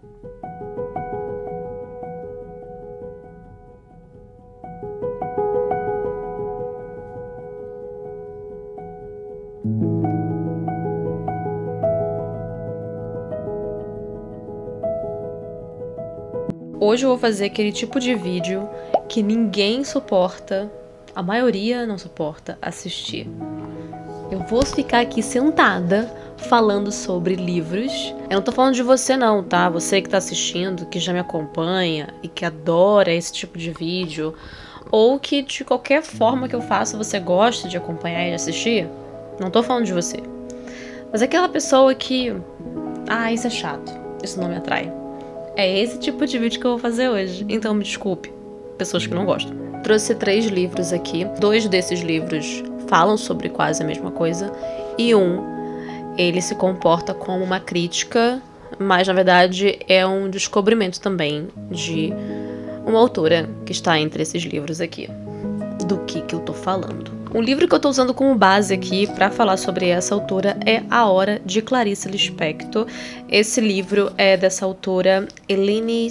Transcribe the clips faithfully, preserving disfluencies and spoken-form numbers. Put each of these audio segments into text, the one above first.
Hoje eu vou fazer aquele tipo de vídeo que ninguém suporta, a maioria não suporta assistir. Eu vou ficar aqui sentada falando sobre livros. Eu não tô falando de você não, tá? Você que tá assistindo, que já me acompanha e que adora esse tipo de vídeo, ou que de qualquer forma que eu faça você gosta de acompanhar e de assistir. Não tô falando de você. Mas aquela pessoa que... Ah, isso é chato. Isso não me atrai. É esse tipo de vídeo que eu vou fazer hoje. Então me desculpe, pessoas que não gostam. Trouxe três livros aqui. Dois desses livros falam sobre quase a mesma coisa. E um, ele se comporta como uma crítica, mas na verdade é um descobrimento também de uma autora que está entre esses livros aqui. Do que que eu tô falando? O livro que eu tô usando como base aqui para falar sobre essa autora é A Hora, de Clarice Lispector. Esse livro é dessa autora Eline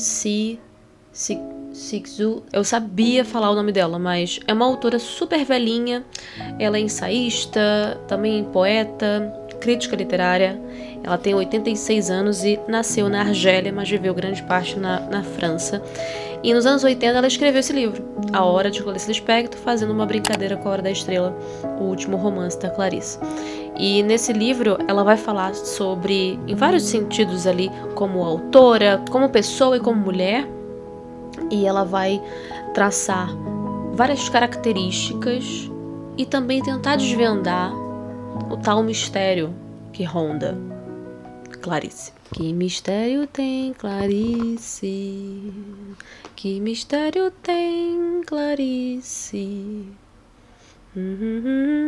Cixous. Eu sabia falar o nome dela, mas é uma autora super velhinha. Ela é ensaísta, também poeta, crítica literária. Ela tem oitenta e seis anos e nasceu na Argélia, mas viveu grande parte na, na França. E nos anos oitenta ela escreveu esse livro, A Hora, de Clarice Lispector, fazendo uma brincadeira com A Hora da Estrela, o último romance da Clarice. E nesse livro ela vai falar sobre, em vários sentidos ali, como autora, como pessoa e como mulher. E ela vai traçar várias características e também tentar desvendar o tal mistério que ronda Clarice. Que mistério tem Clarice? Que mistério tem Clarice? Uhum,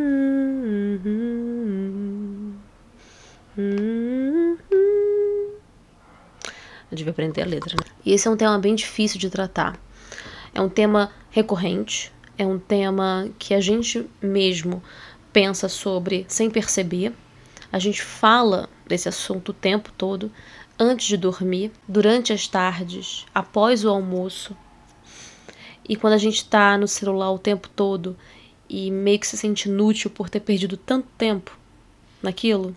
uhum, uhum, uhum. Eu devia aprender a letra, né? E esse é um tema bem difícil de tratar. É um tema recorrente, é um tema que a gente mesmo pensa sobre sem perceber. A gente fala desse assunto o tempo todo, antes de dormir, durante as tardes, após o almoço. E quando a gente tá no celular o tempo todo e meio que se sente inútil por ter perdido tanto tempo naquilo.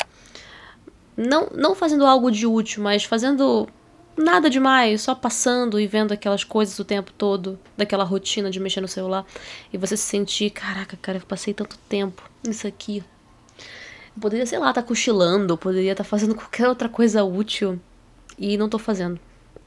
Não, não fazendo algo de útil, mas fazendo nada demais, só passando e vendo aquelas coisas o tempo todo, daquela rotina de mexer no celular. E você se sentir, caraca, cara, eu passei tanto tempo nisso aqui. Eu poderia, sei lá, estar tá cochilando, poderia estar tá fazendo qualquer outra coisa útil e não tô fazendo.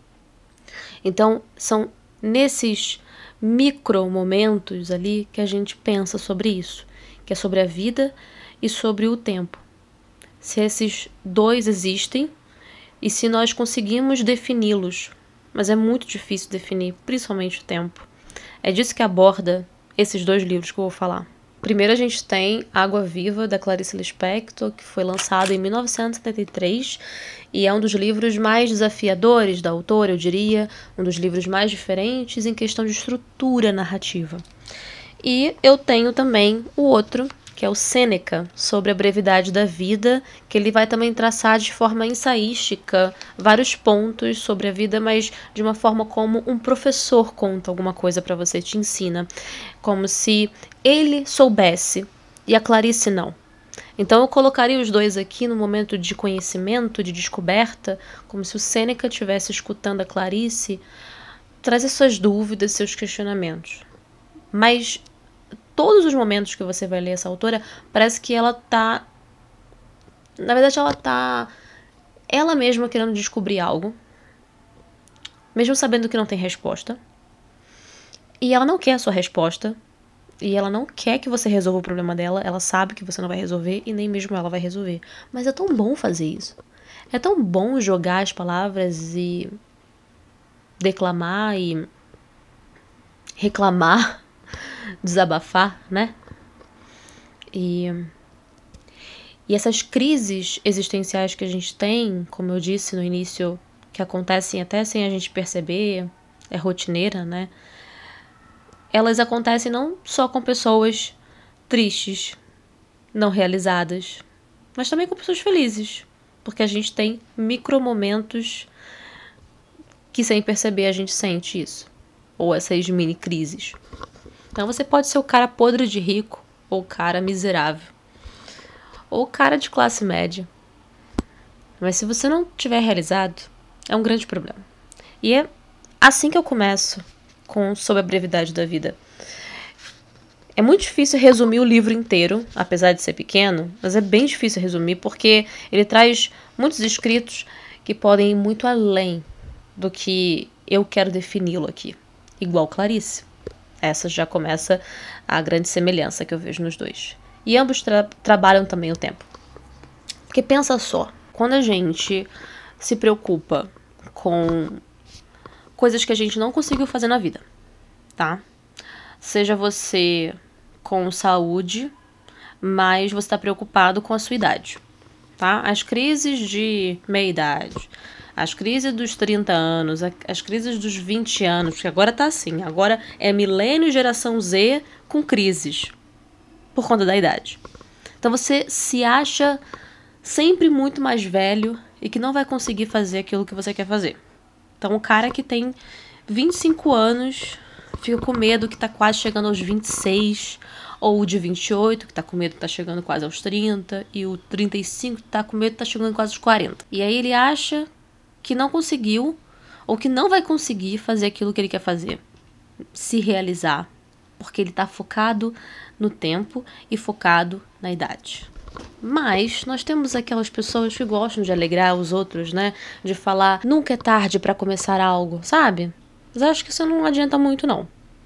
Então, são nesses micro momentos ali que a gente pensa sobre isso, que é sobre a vida e sobre o tempo. Se esses dois existem e se nós conseguimos defini-los, mas é muito difícil definir, principalmente o tempo. É disso que aborda esses dois livros que eu vou falar. Primeiro a gente tem Água Viva, da Clarice Lispector, que foi lançado em mil novecentos e setenta e três e é um dos livros mais desafiadores da autora, eu diria, um dos livros mais diferentes em questão de estrutura narrativa. E eu tenho também o outro, que é o Sêneca, sobre a brevidade da vida, que ele vai também traçar de forma ensaística vários pontos sobre a vida, mas de uma forma como um professor conta alguma coisa para você, te ensina, como se ele soubesse e a Clarice não. Então eu colocaria os dois aqui no momento de conhecimento, de descoberta, como se o Sêneca estivesse escutando a Clarice trazer suas dúvidas, seus questionamentos. Mas todos os momentos que você vai ler essa autora, parece que ela tá... Na verdade, ela tá... ela mesma querendo descobrir algo, mesmo sabendo que não tem resposta. E ela não quer a sua resposta. E ela não quer que você resolva o problema dela. Ela sabe que você não vai resolver e nem mesmo ela vai resolver. Mas é tão bom fazer isso. É tão bom jogar as palavras e declamar e reclamar, desabafar, né? E, e essas crises existenciais que a gente tem, como eu disse no início, que acontecem até sem a gente perceber, é rotineira, né? Elas acontecem não só com pessoas tristes, não realizadas, mas também com pessoas felizes, porque a gente tem micromomentos que sem perceber a gente sente isso. Ou essas mini crises. Então você pode ser o cara podre de rico, ou o cara miserável, ou o cara de classe média. Mas se você não tiver realizado, é um grande problema. E é assim que eu começo com sobre a brevidade da vida. É muito difícil resumir o livro inteiro, apesar de ser pequeno, mas é bem difícil resumir porque ele traz muitos escritos que podem ir muito além do que eu quero defini-lo aqui. Igual Clarice. Essa já começa a grande semelhança que eu vejo nos dois. E ambos tra trabalham também o tempo. Porque pensa só, quando a gente se preocupa com coisas que a gente não conseguiu fazer na vida, tá? Seja você com saúde, mas você está preocupado com a sua idade, tá? As crises de meia-idade, as crises dos trinta anos, as crises dos vinte anos, porque agora tá assim, agora é milênio e geração Z com crises, por conta da idade. Então você se acha sempre muito mais velho e que não vai conseguir fazer aquilo que você quer fazer. Então o cara que tem vinte e cinco anos fica com medo que tá quase chegando aos vinte e seis, ou o de vinte e oito, que tá com medo que tá chegando quase aos trinta, e o trinta e cinco que tá com medo que tá chegando quase aos quarenta. E aí ele acha que não conseguiu, ou que não vai conseguir fazer aquilo que ele quer fazer, se realizar, porque ele tá focado no tempo e focado na idade. Mas nós temos aquelas pessoas que gostam de alegrar os outros, né? De falar, nunca é tarde pra começar algo, sabe? Mas acho que isso não adianta muito, não.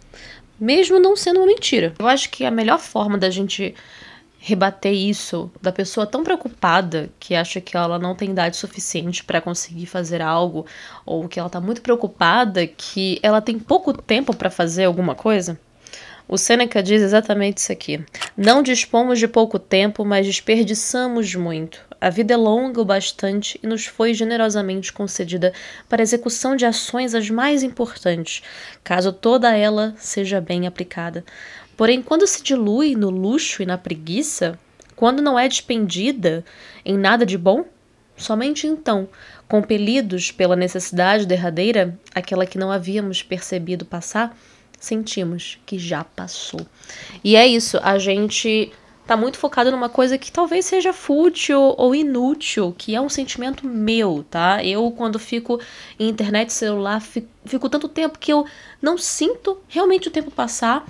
Mesmo não sendo uma mentira. Eu acho que a melhor forma da gente rebater isso, da pessoa tão preocupada que acha que ela não tem idade suficiente pra conseguir fazer algo, ou que ela tá muito preocupada que ela tem pouco tempo pra fazer alguma coisa. O Sêneca diz exatamente isso aqui. Não dispomos de pouco tempo, mas desperdiçamos muito. A vida é longa o bastante e nos foi generosamente concedida para a execução de ações as mais importantes, caso toda ela seja bem aplicada. Porém, quando se dilui no luxo e na preguiça, quando não é despendida em nada de bom, somente então, compelidos pela necessidade derradeira, aquela que não havíamos percebido passar, sentimos que já passou. E é isso, a gente tá muito focado numa coisa que talvez seja fútil ou inútil, que é um sentimento meu, tá? Eu, quando fico em internet, celular, fico, fico tanto tempo que eu não sinto realmente o tempo passar,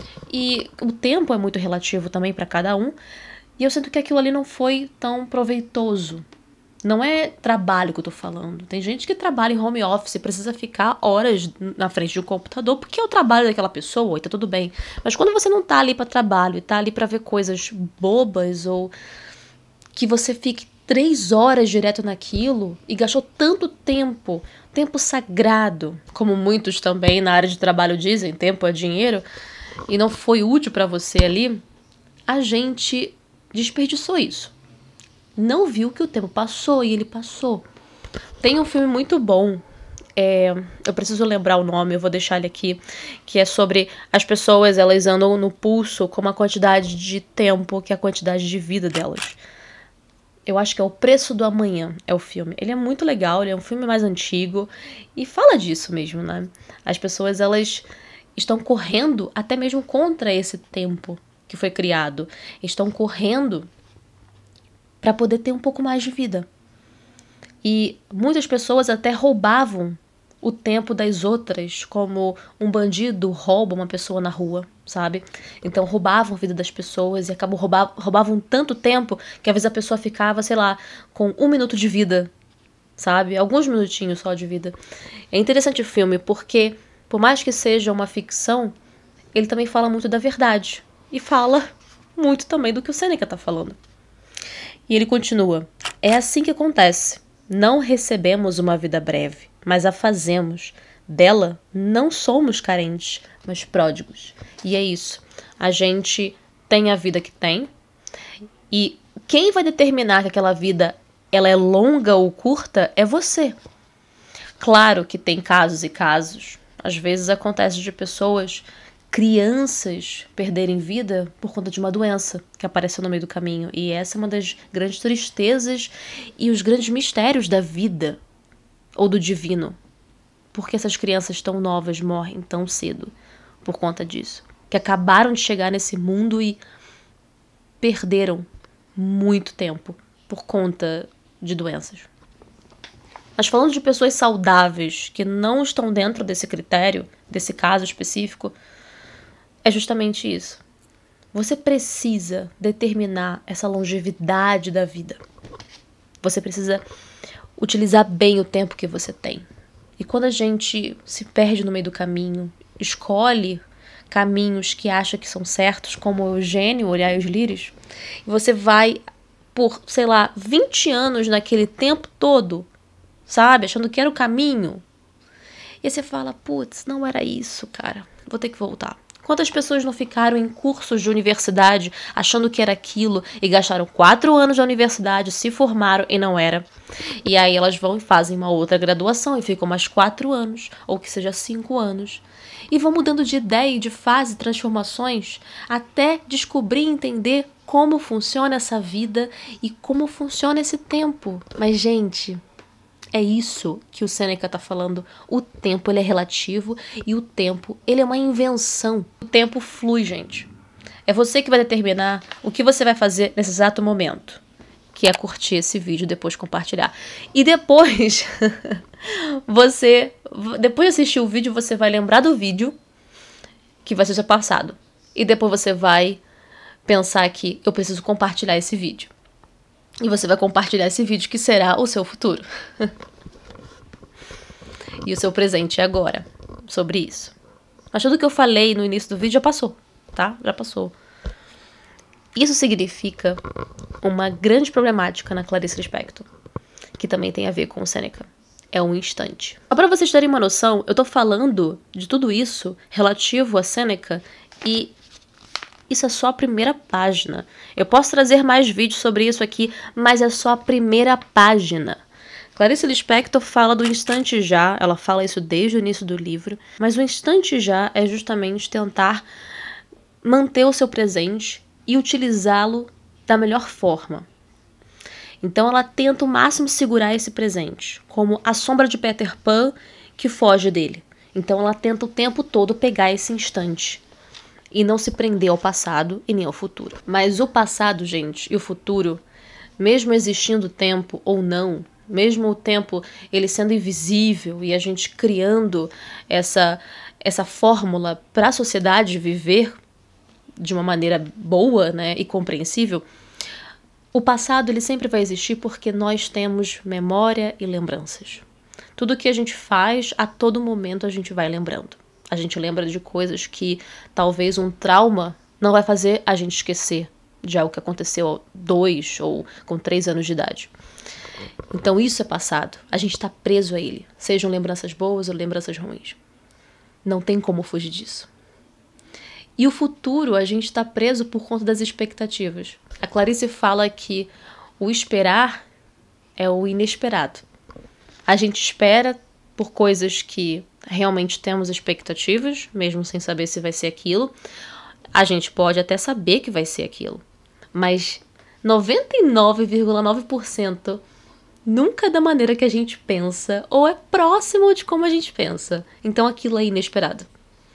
e o tempo é muito relativo também para cada um, e eu sinto que aquilo ali não foi tão proveitoso. Não é trabalho que eu tô falando. Tem gente que trabalha em home office e precisa ficar horas na frente do computador porque é o trabalho daquela pessoa e tá tudo bem. Mas quando você não tá ali pra trabalho e tá ali pra ver coisas bobas ou que você fique três horas direto naquilo e gastou tanto tempo, tempo sagrado, como muitos também na área de trabalho dizem, tempo é dinheiro, e não foi útil pra você ali, a gente desperdiçou isso. Não viu que o tempo passou e ele passou. Tem um filme muito bom, é, eu preciso lembrar o nome, eu vou deixar ele aqui, que é sobre as pessoas, elas andam no pulso com uma quantidade de tempo que é a quantidade de vida delas. Eu acho que é O Preço do Amanhã, é o filme. Ele é muito legal, ele é um filme mais antigo e fala disso mesmo, né? As pessoas, elas estão correndo até mesmo contra esse tempo que foi criado. Estão correndo para poder ter um pouco mais de vida. E muitas pessoas até roubavam o tempo das outras, como um bandido rouba uma pessoa na rua, sabe? Então roubavam a vida das pessoas e acabam roubar, roubavam tanto tempo que às vezes a pessoa ficava, sei lá, com um minuto de vida, sabe? Alguns minutinhos só de vida. É interessante o filme porque, por mais que seja uma ficção, ele também fala muito da verdade. E fala muito também do que o Sêneca tá falando. E ele continua, é assim que acontece. Não recebemos uma vida breve, mas a fazemos. Dela não somos carentes, mas pródigos. E é isso. A gente tem a vida que tem. E quem vai determinar que aquela vida ela é longa ou curta é você. Claro que tem casos e casos. Às vezes acontece de pessoas, crianças, perderem vida por conta de uma doença que apareceu no meio do caminho. E essa é uma das grandes tristezas e os grandes mistérios da vida ou do divino. por que essas crianças tão novas morrem tão cedo por conta disso. Que acabaram de chegar nesse mundo e perderam muito tempo por conta de doenças. Mas falando de pessoas saudáveis que não estão dentro desse critério, desse caso específico, é justamente isso. Você precisa determinar essa longevidade da vida. Você precisa utilizar bem o tempo que você tem. E quando a gente se perde no meio do caminho, escolhe caminhos que acha que são certos, como o Eugênio, Olhar os Lírios, e você vai por, sei lá, vinte anos naquele tempo todo, sabe? Achando que era o caminho. E aí você fala, putz, não era isso, cara. Vou ter que voltar. Quantas pessoas não ficaram em cursos de universidade achando que era aquilo e gastaram quatro anos da universidade, se formaram e não era. E aí elas vão e fazem uma outra graduação e ficam mais quatro anos, ou que seja cinco anos. E vão mudando de ideia e de fase, transformações, até descobrir e entender como funciona essa vida e como funciona esse tempo. Mas, gente, é isso que o Sêneca está falando. O tempo, ele é relativo e o tempo, ele é uma invenção. O tempo flui, gente. É você que vai determinar o que você vai fazer nesse exato momento, que é curtir esse vídeo e depois compartilhar. E depois, você, depois de assistir o vídeo, você vai lembrar do vídeo, que vai ser o seu passado. E depois você vai pensar que eu preciso compartilhar esse vídeo. E você vai compartilhar esse vídeo que será o seu futuro. E o seu presente é agora, sobre isso. Mas tudo que eu falei no início do vídeo já passou, tá? Já passou. Isso significa uma grande problemática na Clarice Lispector, que também tem a ver com o Sêneca. É um instante. Só para vocês terem uma noção, eu tô falando de tudo isso relativo a Sêneca e isso é só a primeira página. Eu posso trazer mais vídeos sobre isso aqui, mas é só a primeira página. Clarice Lispector fala do instante já, ela fala isso desde o início do livro, mas o instante já é justamente tentar manter o seu presente e utilizá-lo da melhor forma. Então ela tenta o máximo segurar esse presente, como a sombra de Peter Pan que foge dele. Então ela tenta o tempo todo pegar esse instante e não se prender ao passado e nem ao futuro. Mas o passado, gente, e o futuro, mesmo existindo tempo ou não, mesmo o tempo ele sendo invisível e a gente criando essa, essa fórmula para a sociedade viver de uma maneira boa, né, e compreensível, o passado ele sempre vai existir porque nós temos memória e lembranças. Tudo que a gente faz, a todo momento a gente vai lembrando. A gente lembra de coisas que talvez um trauma não vai fazer a gente esquecer de algo que aconteceu aos dois ou com três anos de idade. Então isso é passado. A gente está preso a ele. Sejam lembranças boas ou lembranças ruins. Não tem como fugir disso. E o futuro a gente está preso por conta das expectativas. A Clarice fala que o esperar é o inesperado. A gente espera por coisas que realmente temos expectativas, mesmo sem saber se vai ser aquilo. A gente pode até saber que vai ser aquilo, mas noventa e nove vírgula nove por cento nunca é da maneira que a gente pensa ou é próximo de como a gente pensa. Então aquilo é inesperado.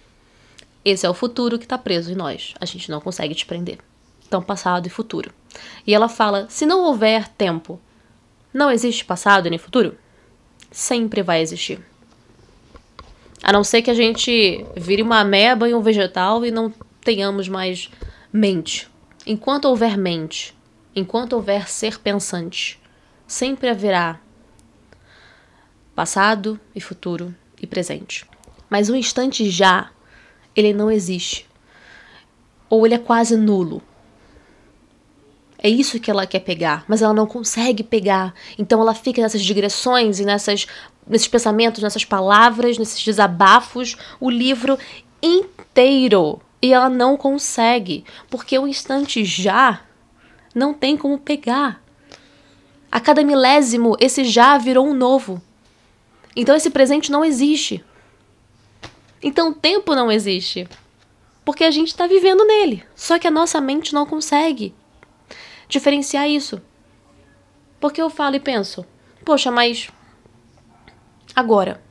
Esse é o futuro que está preso em nós. A gente não consegue desprender. Então passado e futuro. E ela fala, se não houver tempo, não existe passado nem futuro? Sempre vai existir. A não ser que a gente vire uma ameba em um vegetal e não tenhamos mais mente. Enquanto houver mente, enquanto houver ser pensante, sempre haverá passado e futuro e presente. Mas o instante já, ele não existe. Ou ele é quase nulo. É isso que ela quer pegar, mas ela não consegue pegar. Então ela fica nessas digressões e nessas, nesses pensamentos, nessas palavras, nesses desabafos, o livro inteiro. E ela não consegue, porque o instante já não tem como pegar. A cada milésimo, esse já virou um novo. Então esse presente não existe. Então o tempo não existe, porque a gente está vivendo nele. Só que a nossa mente não consegue diferenciar isso. Porque eu falo e penso, poxa, mas agora,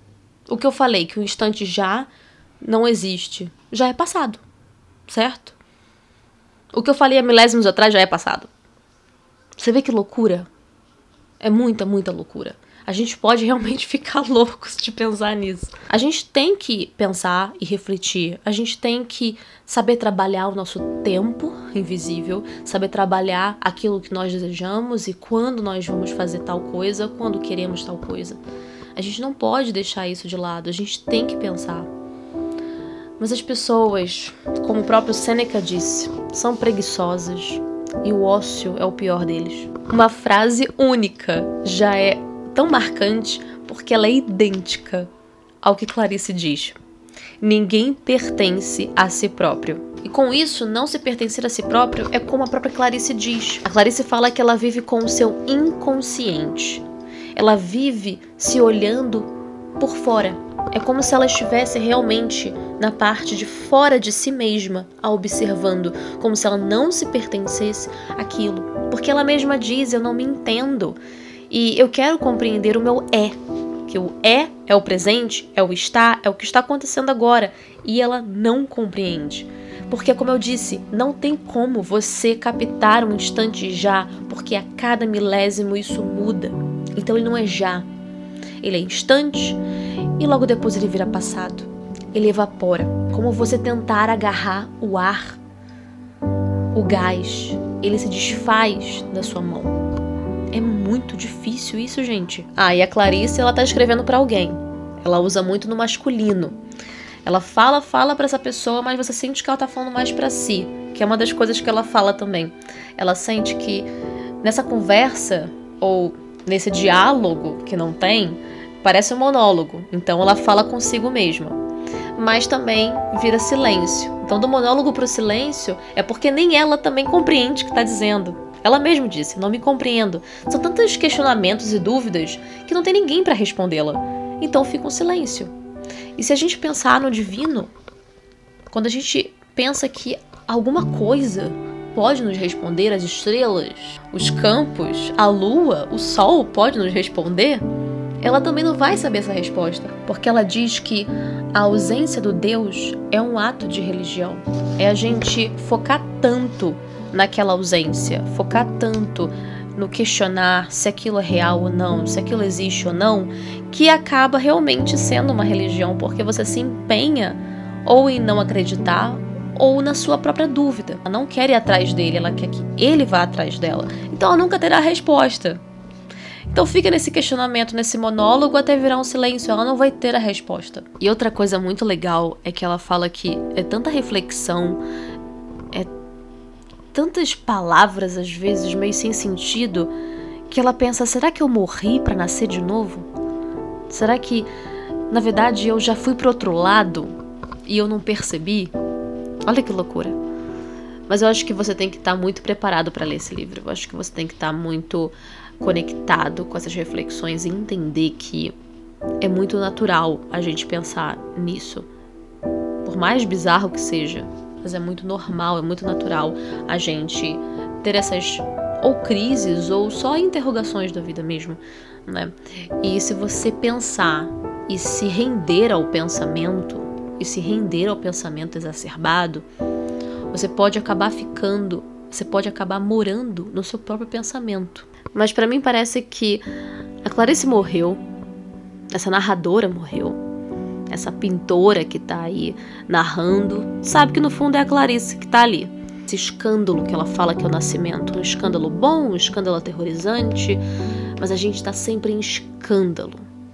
O que eu falei, que o instante já não existe, já é passado, certo? O que eu falei há milésimos atrás já é passado. Você vê que loucura? É muita, muita loucura. A gente pode realmente ficar loucos de pensar nisso. A gente tem que pensar e refletir. A gente tem que saber trabalhar o nosso tempo invisível, saber trabalhar aquilo que nós desejamos e quando nós vamos fazer tal coisa, quando queremos tal coisa. A gente não pode deixar isso de lado, a gente tem que pensar. Mas as pessoas, como o próprio Sêneca disse, são preguiçosas e o ócio é o pior deles. Uma frase única já é tão marcante porque ela é idêntica ao que Clarice diz. Ninguém pertence a si próprio. E com isso, não se pertencer a si próprio é como a própria Clarice diz. A Clarice fala que ela vive com o seu inconsciente. Ela vive se olhando por fora. É como se ela estivesse realmente na parte de fora de si mesma, a observando, como se ela não se pertencesse àquilo. Porque ela mesma diz, eu não me entendo. E eu quero compreender o meu é. Que o é é o presente, é o está, é o que está acontecendo agora. E ela não compreende. Porque, como eu disse, não tem como você captar um instante já, porque a cada milésimo isso muda. Então ele não é já. Ele é instante e logo depois ele vira passado. Ele evapora. Como você tentar agarrar o ar, o gás. Ele se desfaz da sua mão. É muito difícil isso, gente. Ah, e a Clarice, ela tá escrevendo pra alguém. Ela usa muito no masculino. Ela fala, fala pra essa pessoa, mas você sente que ela tá falando mais pra si. Que é uma das coisas que ela fala também. Ela sente que nessa conversa, ou nesse diálogo que não tem, parece um monólogo. Então ela fala consigo mesma. Mas também vira silêncio. Então do monólogo pro silêncio é porque nem ela também compreende o que tá dizendo. Ela mesma disse, não me compreendo. São tantos questionamentos e dúvidas que não tem ninguém para respondê-la. Então fica um silêncio. E se a gente pensar no divino, quando a gente pensa que alguma coisa pode nos responder, as estrelas, os campos, a lua, o sol pode nos responder, ela também não vai saber essa resposta. Porque ela diz que a ausência do Deus é um ato de religião. É a gente focar tanto naquela ausência, focar tanto no questionar se aquilo é real ou não, se aquilo existe ou não, que acaba realmente sendo uma religião, porque você se empenha ou em não acreditar ou na sua própria dúvida. Ela não quer ir atrás dele, ela quer que ele vá atrás dela. Então ela nunca terá a resposta. Então fica nesse questionamento, nesse monólogo até virar um silêncio, ela não vai ter a resposta. E outra coisa muito legal é que ela fala que é tanta reflexão, é tantas palavras, às vezes, meio sem sentido, que ela pensa, será que eu morri para nascer de novo? Será que, na verdade, eu já fui pro outro lado e eu não percebi? Olha que loucura. Mas eu acho que você tem que estar muito preparado para ler esse livro. Eu acho que você tem que estar muito conectado com essas reflexões e entender que é muito natural a gente pensar nisso. Por mais bizarro que seja, mas é muito normal, é muito natural a gente ter essas ou crises ou só interrogações da vida mesmo, né? E se você pensar e se render ao pensamento, e se render ao pensamento exacerbado, você pode acabar ficando, você pode acabar morando no seu próprio pensamento. Mas pra mim parece que a Clarice morreu, essa narradora morreu, essa pintora que tá aí narrando, sabe que no fundo é a Clarice que tá ali. Esse escândalo que ela fala que é o nascimento, um escândalo bom, um escândalo aterrorizante, mas a gente tá sempre em escândalo.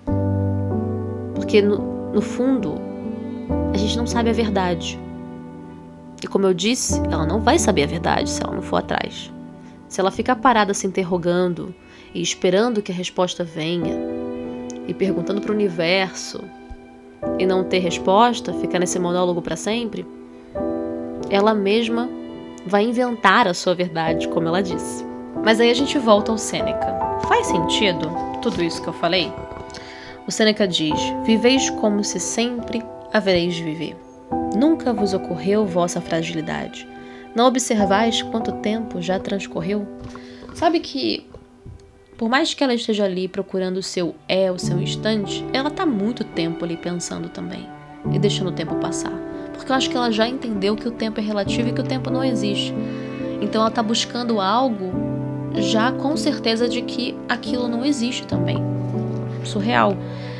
Porque no, no fundo, a gente não sabe a verdade. E como eu disse, ela não vai saber a verdade se ela não for atrás. Se ela ficar parada se interrogando e esperando que a resposta venha, e perguntando pro universo, e não ter resposta, ficar nesse monólogo para sempre, ela mesma vai inventar a sua verdade, como ela disse. Mas aí a gente volta ao Sêneca. Faz sentido tudo isso que eu falei? O Sêneca diz, viveis como se sempre havereis de viver. Nunca vos ocorreu vossa fragilidade. Não observais quanto tempo já transcorreu? Sabe que Por mais que ela esteja ali procurando o seu é, o seu instante, ela tá muito tempo ali pensando também e deixando o tempo passar. Porque eu acho que ela já entendeu que o tempo é relativo e que o tempo não existe. Então ela tá buscando algo já com certeza de que aquilo não existe também. Surreal.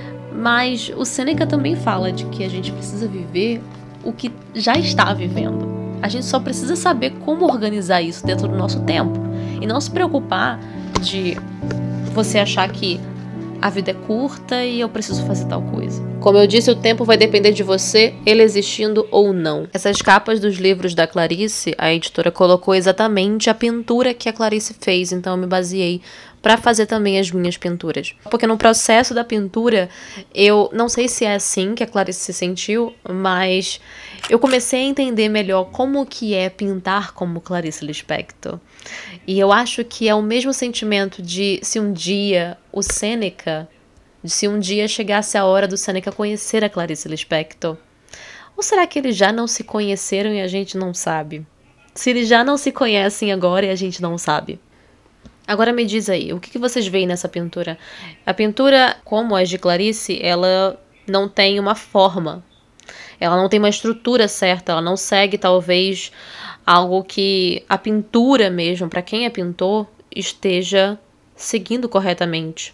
Mas o Sêneca também fala de que a gente precisa viver o que já está vivendo. A gente só precisa saber como organizar isso dentro do nosso tempo. E não se preocupar de você achar que a vida é curta e eu preciso fazer tal coisa. Como eu disse, o tempo vai depender de você, ele existindo ou não. Essas capas dos livros da Clarice, a editora colocou exatamente a pintura que a Clarice fez, então eu me baseei para fazer também as minhas pinturas. Porque no processo da pintura, eu não sei se é assim que a Clarice se sentiu, mas eu comecei a entender melhor como que é pintar como Clarice Lispector. E eu acho que é o mesmo sentimento de se um dia o Sêneca, de se um dia chegasse a hora do Sêneca conhecer a Clarice Lispector. Ou será que eles já não se conheceram e a gente não sabe? Se eles já não se conhecem agora e a gente não sabe. Agora me diz aí, o que, que vocês veem nessa pintura? A pintura, como as de Clarice, ela não tem uma forma. Ela não tem uma estrutura certa, ela não segue talvez algo que a pintura mesmo, para quem é pintor, esteja seguindo corretamente.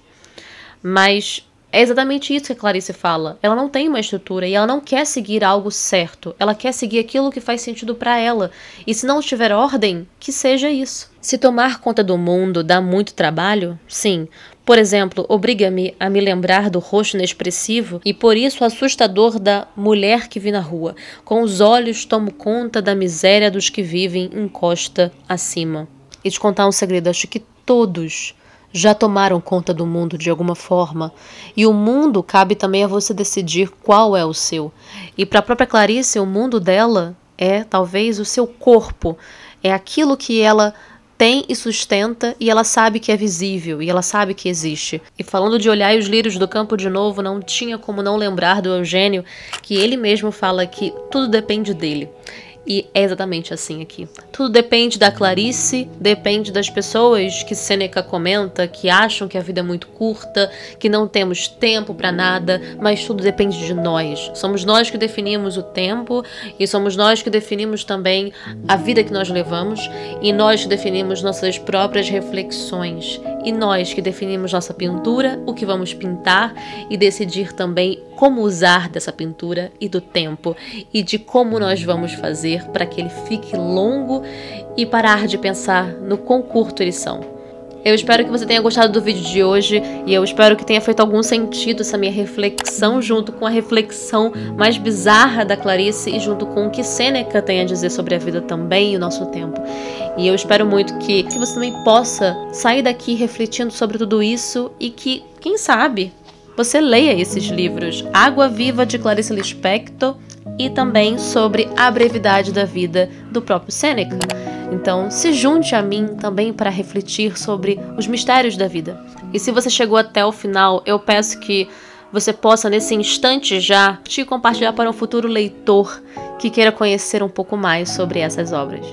Mas é exatamente isso que a Clarice fala. Ela não tem uma estrutura e ela não quer seguir algo certo. Ela quer seguir aquilo que faz sentido para ela. E se não tiver ordem, que seja isso. Se tomar conta do mundo dá muito trabalho? Sim. Por exemplo, obriga-me a me lembrar do rosto inexpressivo e por isso assustador da mulher que vi na rua. Com os olhos tomo conta da miséria dos que vivem encosta acima. E te contar um segredo, acho que todos já tomaram conta do mundo de alguma forma. E o mundo cabe também a você decidir qual é o seu. E para a própria Clarice, o mundo dela é talvez o seu corpo. É aquilo que ela tem e sustenta, e ela sabe que é visível, e ela sabe que existe. E falando de olhar os lírios do campo de novo, não tinha como não lembrar do Eugênio, que ele mesmo fala que tudo depende dele. E é exatamente assim aqui. Tudo depende da Clarice, depende das pessoas que Sêneca comenta, que acham que a vida é muito curta, que não temos tempo para nada, mas tudo depende de nós. Somos nós que definimos o tempo e somos nós que definimos também a vida que nós levamos e nós que definimos nossas próprias reflexões e nós que definimos nossa pintura, o que vamos pintar e decidir também como usar dessa pintura e do tempo e de como nós vamos fazer para que ele fique longo e parar de pensar no quão curto eles são. Eu espero que você tenha gostado do vídeo de hoje e eu espero que tenha feito algum sentido essa minha reflexão junto com a reflexão mais bizarra da Clarice e junto com o que Sêneca tem a dizer sobre a vida também e o nosso tempo. E eu espero muito que, que você também possa sair daqui refletindo sobre tudo isso e que, quem sabe, você leia esses livros Água Viva de Clarice Lispector e também sobre A Brevidade da Vida do próprio Sêneca. Então, se junte a mim também para refletir sobre os mistérios da vida. E se você chegou até o final, eu peço que você possa, nesse instante já, te compartilhar para um futuro leitor que queira conhecer um pouco mais sobre essas obras.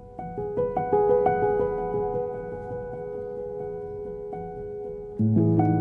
Thank you.